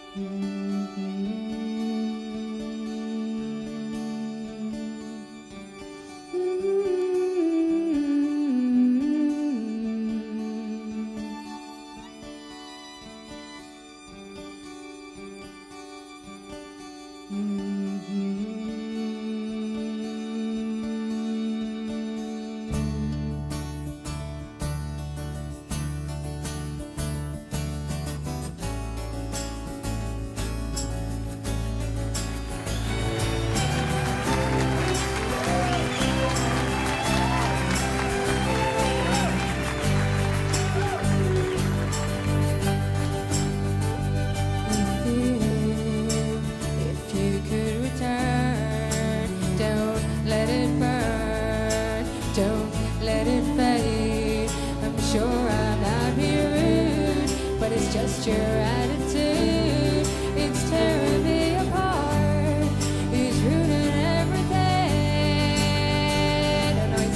Sure, I'm not being rude, but it's just your attitude. It's tearing me apart. It's ruining everything. And I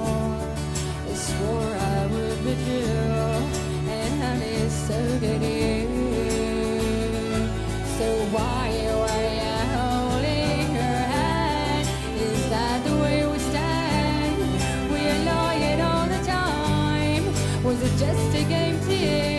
swore I would be true. And honey, so did you. So why are you holding her hand? Is that the way we stand? We're lying all the time. Was it just a game to you?